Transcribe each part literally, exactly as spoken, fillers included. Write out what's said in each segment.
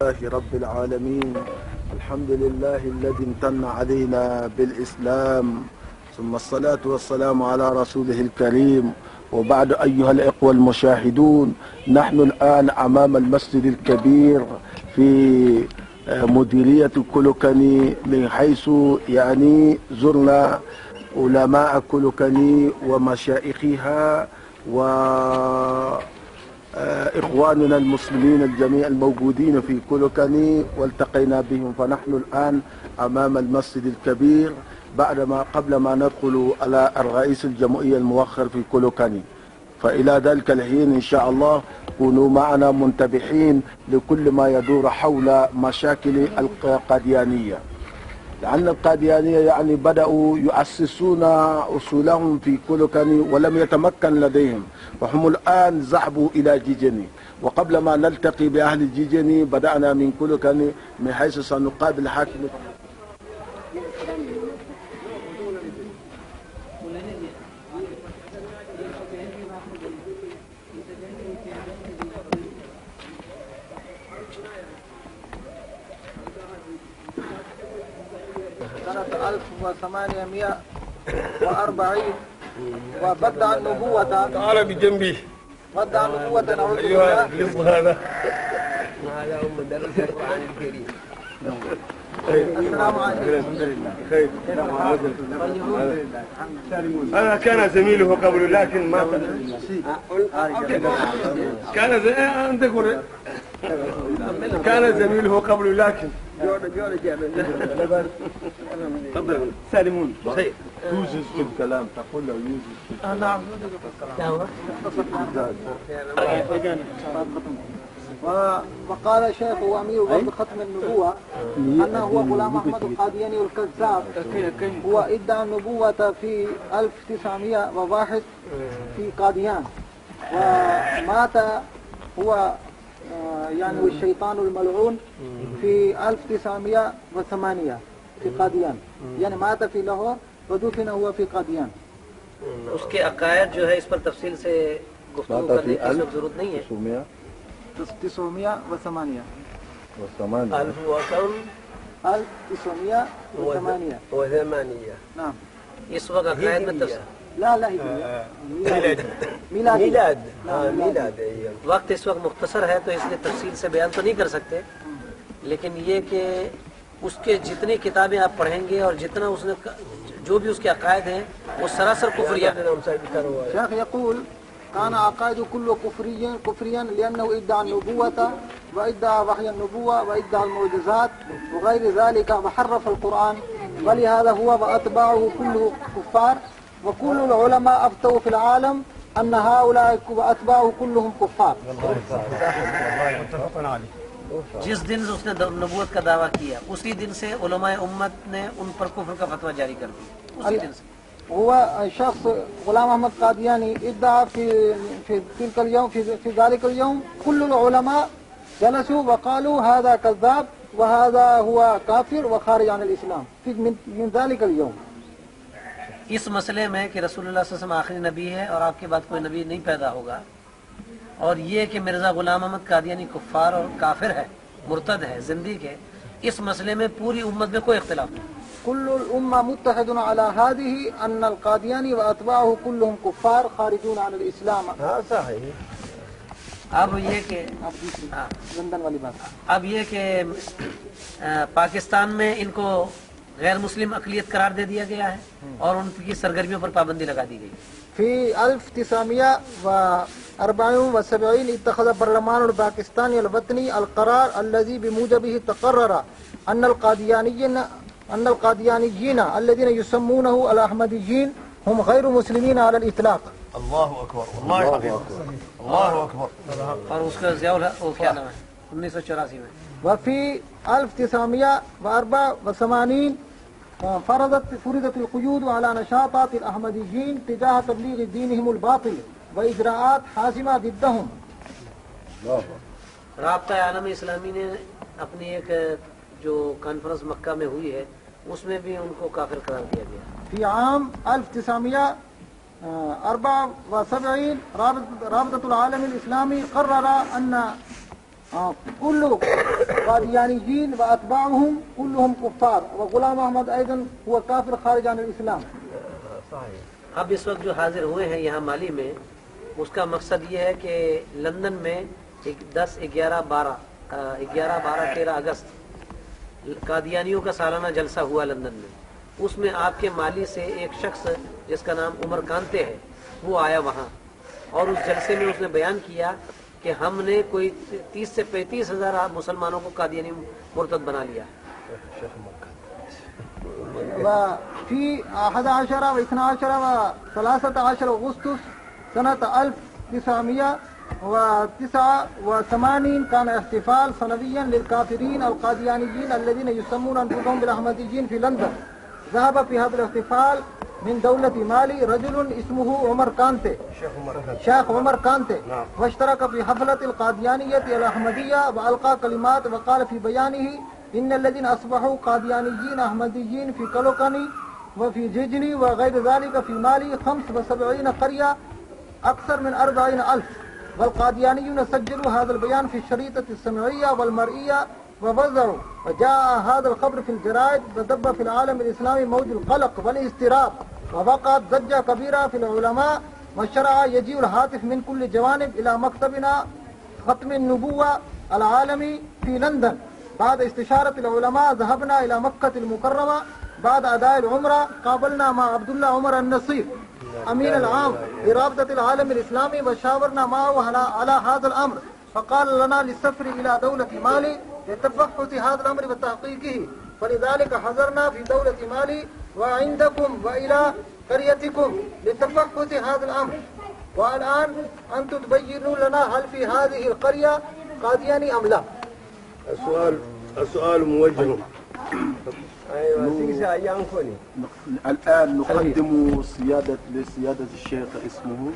لله رب العالمين. الحمد لله الذي امتن علينا بالإسلام، ثم الصلاة والسلام على رسوله الكريم. وبعد أيها الإخوة المشاهدون، نحن الآن أمام المسجد الكبير في مديرية كولوكاني، من حيث يعني زرنا علماء كولوكاني ومشايخها وإخواننا المسلمين الجميع الموجودين في كولوكاني، والتقينا بهم. فنحن الآن أمام المسجد الكبير بعدما قبل ما ندخل على الرئيس الجمهورية المؤخر في كولوكاني. فإلى ذلك الحين إن شاء الله كونوا معنا منتبهين لكل ما يدور حول مشاكل القاديانية، لأن القاديانية يعني بدأوا يؤسسون أصولهم في كولوكاني ولم يتمكن لديهم، وهم الآن ذهبوا إلى جيجيني. وقبل ما نلتقي بأهل جيجيني بدأنا من كولوكاني، من حيث سنقابل حاكم. سنة ألف وثمانمائة وأربعين وبدأ النبوة. تعال بجنبي. بدأ النبوة. نعوذ أيوة بالله. القسط هذا. هذا هو مدرس القرآن الكريم. السلام عليكم. خير. أنا كان زميله قبل لكن ما كان زي... أنت قول كان زميله قبل لكن تفضل. سالمون خير. يوجز في الكلام، تقول له يوجز في الكلام. نعم. وقال الشيخ وأمير ضبط ختم النبوة أنه هو غلام أحمد القادياني الكذاب. هو ادعى النبوة في ألف وتسعمائة وواحد في قاديان، ومات هو يعني والشيطان الملعون في ألف وتسعمائة وثمانية في قاديان، يعني مات في لاہور ودفن هو في قادیان. اس کے عقائد جو ہے اس پر تفصیل سے گفتگو کرنے کی ضرورت نہیں ہے. تسعمائة وثمانية ألف وكم ألف وتسعمائة وثمانية وثمانية. نعم. اس وقت عقائد میں تفصیل لا لا هجرية. ميلاد. میلاد میلاد ہاں میلاد. وقت اس وقت مختصر ہے تو اس لیے تفصیل سے بیان تو نہیں کر سکتے، لیکن یہ کہ اس کے جتنی کتابیں آپ پڑھیں گے اور جتنا اس نے جو بھی اس کے عقائد ہیں وہ سراسر کفریہ. شیخ يقول كان عقائد كله كفريا كفريا لأنه ادعى النبوة وادعى وحي النبوة وادعى المعجزات وغير ذلك وحرف القرآن، ولهذا هو وأتباعه كله كفار. وكل العلماء أفتوا في العالم أن هؤلاء وأتباعه كلهم كفار. جس دن اس نے نبوت کا دعویٰ کیا اسی دن سے علماء امت نے ان پر کفر کا فتویٰ جاری کر دیا. اسی دن سے هو شخص غلام أحمد قادياني ادعى في في تلك اليوم في في ذلك اليوم كل العلماء جلسوا وقالوا هذا كذاب وهذا هو كافر وخارج عن الإسلام في من, من ذلك اليوم. اس مسئلے میں کہ رسول اللہ صلی اللہ علیہ وسلم آخری نبی ہے اور آپ کے بعد کوئی نبی نہیں پیدا ہوگا، اور یہ کہ مرزا غلام احمد قادیانی کفار اور کافر ہے، مرتد ہے، زندیق ہے، اس مسئلے میں پوری امت میں کوئی اختلاف نہیں. كل الأمة متحد على هذه أن القادياني وأتباعه كلهم كفار خارجون عن الإسلام. ہاں صحیح. اب یہ کہ لندن والی بات، اب یہ کہ پاکستان میں ان کو غیر مسلم اقلیت قرار دے دیا گیا ہے اور ان کی سرگرمیوں پر پابندی لگا دی گئی. في ألف وتسعمائة وأربعة وسبعين اتخذ برلمان الباكستاني الوطني القرار الذي بموجبه تقرر أن القاديانيين أن القاديانيين الذين يسمونه الأحمديين هم غير مسلمين على الإطلاق. الله أكبر. الله أكبر. الله أكبر. اور اس کا ضیاء وہ کیا نام ہے انیس سو چوراسی میں. وفي ألف وتسعمائة وأربعة وثمانين فرضت فرضت القيود على نشاطات الأحمديين تجاه تبليغ دينهم الباطل وإجراءات حاسمة ضدهم. رابطہ عالم اسلامی نے اپنی ایک جو کانفرنس مکہ میں ہوئی ہے اس میں بھی ان کو کافر قرار دیا گیا. في عام ألف وتسعمائة وأربعة وسبعين رابطة العالم الإسلامي قرر أن كل قاديانيين وأتباعهم كلهم كفار وغلام أحمد أيضا هو كافر خارج عن الإسلام. اب اس وقت جو حاضر ہوئے ہیں یہاں مالی میں، اس کا مقصد یہ ہے کہ لندن میں دس گیارہ بارہ گیارہ بارہ تیرہ اگست قادیانیوں کا سالانہ جلسہ ہوا لندن میں. اس میں آپ کے مالی سے ایک شخص جس کا نام عمر کانتے ہے وہ آیا وہاں، اور اس جلسے میں اس نے بیان کیا کہ ہم نے کوئی تیس سے پینتیس ہزار مسلمانوں کو قادیانی مرتد بنا لیا. وفي أحد عشر واثنى عشر وثلاثة عشر أغسطس سنة ألف وتسعمائة وتسعة وثمانين كان احتفال سنويا للكافرين القاديانيين الذين يسمون أنفسهم بالأحمديين في لندن. ذهب في هذا الاحتفال من دولة مالي رجل اسمه عمر كانتي شيخ عمر كانتي واشترك في حفلة القاديانية الأحمدية وألقى كلمات وقال في بيانه إن الذين أصبحوا قاديانيين أحمديين في كلوكاني وفي جيجني وغير ذلك في مالي خمس وسبعين قرية أكثر من أربعين ألف، والقاديانيون سجلوا هذا البيان في الشريطة السمعية والمرئية ووزعوا، وجاء هذا الخبر في الجرائد ودب في العالم الإسلامي موج القلق والاضطراب، ووقعت ضجة كبيرة في العلماء، وشرع يجيء الهاتف من كل جوانب إلى مكتبنا ختم النبوة العالمي في لندن. بعد استشارة العلماء ذهبنا إلى مكة المكرمة. بعد أداء العمرة قابلنا مع عبد الله عمر النصير أمين العام لرابطة العالم الإسلامي وشاورنا معه على, على هذا الأمر، فقال لنا للسفر إلى دولة مالي لتفقد هذا الأمر وتحقيقه، فلذلك حضرنا في دولة مالي وعندكم وإلى قريتكم لتفقد هذا الأمر. والآن أنتم تبينوا لنا هل في هذه القرية قادياني أم لا؟ السؤال السؤال موجه. الآن نقدم سيادة لسيادة الشيخ اسمه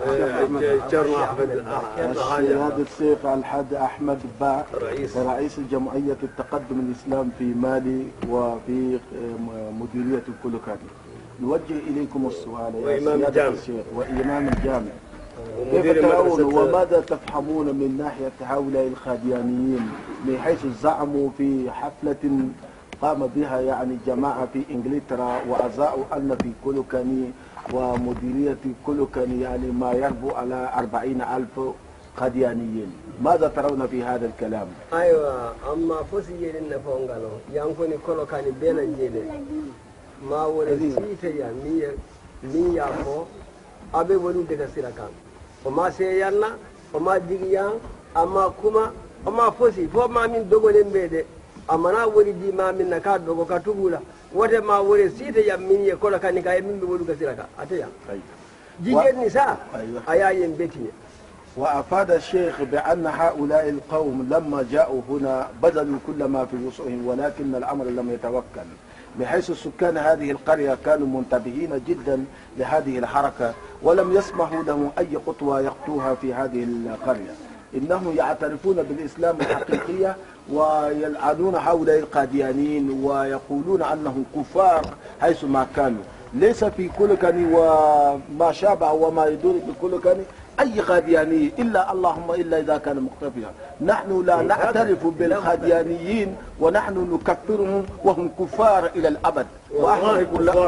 سيادة الشيخ الحاج أحمد باع رئيس جمعية التقدم الإسلام في مالي وفي مديرية الكلوكاني. نوجه إليكم السؤال يا سيادة الشيخ وإمام الجامع، كيف ترون وماذا تفهمون من ناحية هؤلاء القاديانيين من حيث زعموا في حفلة قام بها يعني جماعة في إنجلترا وأذاعوا أن في كلوكاني ومديرية كلوكاني يعني ما يربو على أربعين ألف قاديانيين، ماذا ترون في هذا الكلام؟ أيوة أما فوسي لنا فونغالو يانكوني كلوكاني بين الجيل ما ولد سيتيا مية مية فو أبي ولد كسيركان وما سيانا وما ديجيا أما كوما أما فوسي فو ما من دوغولين بيدي amana wori di ma min ka dogo ka tubula wote ma wori site ya min ye kola kan ka min be wolu ka siraka atiya jigen ni sa aya yen betini. وأفاد الشيخ بأن هؤلاء القوم لما جاءوا هنا بذلوا كل ما في وسعهم، ولكن الأمر لم يتوكل، بحيث سكان هذه القرية كانوا منتبهين جدا لهذه الحركة ولم يسمحوا لهم أي خطوة يخطوها في هذه القرية. إنهم يعترفون بالإسلام الحقيقية ويلعنون هؤلاء القاديانيين ويقولون أنهم كفار حيث ما كانوا. ليس في كلوكاني وما شابه وما يدور بكلوكاني أي قادياني إلا اللهم إلا إذا كان مختفيا. نحن لا نعترف بالقاديانيين ونحن نكفرهم وهم كفار إلى الأبد. وأحمد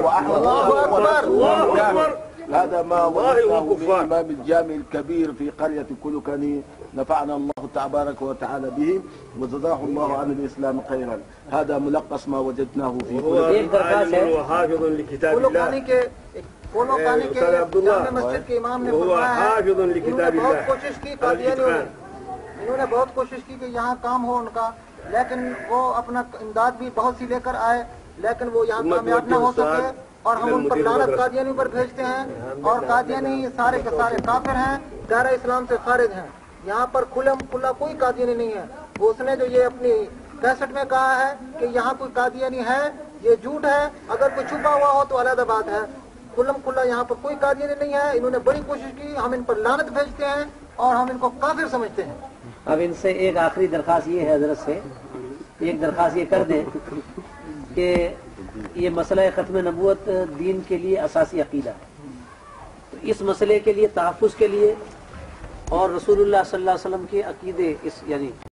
الله أكبر. هذا ما وضعه الإمام الجامع الكبير في قرية كلوكاني، نفعنا الله تبارك وتعالى به وجزاه الله عن الإسلام خيرا. هذا ملخص ما وجدناه في كلوكاني. هو حافظ لكتاب الله. كلوكاني کے جامع مسجد کے امام نے فرمایا ہے انہوں نے بہت کوشش کی قادیانیوں نے انہوں نے بہت کوشش کی کہ یہاں کام ہو ان کا، لیکن وہ اپنا امداد بھی بہت سی لے کر آئے لیکن وہ یہاں کامیاب نہ ہو سکے، اور ہم ان پر لعنت قادیانیوں پر بھیجتے ہیں، اور قادیانی سارے کے سارے کافر ہیں، دائرہ اسلام سے خارج ہیں. یہاں پر کھلم کھلا کوئی قادیانی نہیں ہے. اس نے جو یہ اپنی کیسٹ میں کہا ہے کہ یہاں کوئی قادیانی ہے یہ جھوٹ ہے، اگر کوئی چھپا ہوا ہو تو علیحدہ بات ہے. کھلم کھلا یہاں پر کوئی قادیانی نہیں ہے. انہوں نے بڑی کوشش کی، ہم ان پر لعنت بھیجتے ہیں اور ہم ان کو کافر سمجھتے ہیں. اب ان سے ایک آخری درخواست یہ ہے، حضرت سے ایک درخواست یہ کر دیں کہ یہ مسئلہ ختم نبوت دین کے لیے اساسی عقیدہ ہے، تو اس مسئلے کے لیے تحفظ کے لیے اور رسول اللہ صلی اللہ علیہ وسلم کے عقیدے اس یعنی